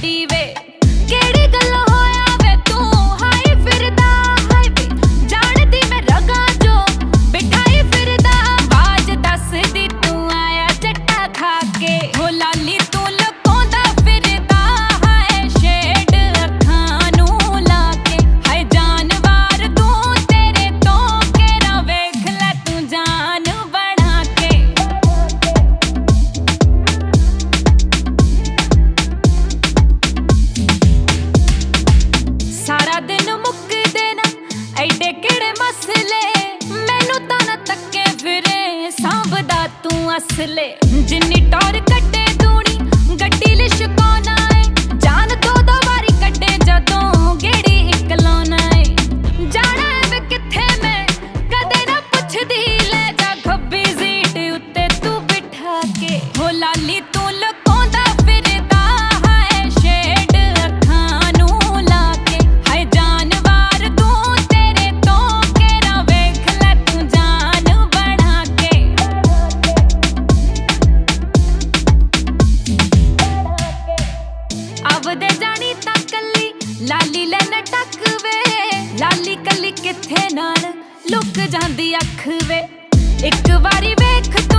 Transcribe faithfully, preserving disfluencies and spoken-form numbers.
गड्डी वे केड़ी गल होया वे तू हाई फिरदा हाई वे जानदी मैं रगा जो बिठाई फिरदा बाज दस दी तू आया चट्टा खा के हो लाली तू लकोंदा फिरदा हाय शेड अखां नू लाके हाय जानवर तू तेरे तो केरा वेख ले तू जान बना के सारा दिन मुक्कदे ना ऐडे केड़े मसले मैनू तां ना तक्के फिरे सांभदा तू असले जिन्नी टौर कड्डे दूनी गड्डी लिशकाना है जान दो दो वारी कड्डे जदों गेड़ी इक लाना है जाना है वे कित्थे मैं कदे ना पुछदी ले जा खब्बी सीट उत्ते तू बिठा के हो लाली तू लकोंदा फिरदा हाय शेड अखां नू लाके हाय जानवर तू तेरे तो केरा वेख ले तू जान बना के आवदे जानी तां कल्ली लाली लैन टक वे लाली कल्ली कित्थे नाल लुक जांदी अख वे एक वारी वेख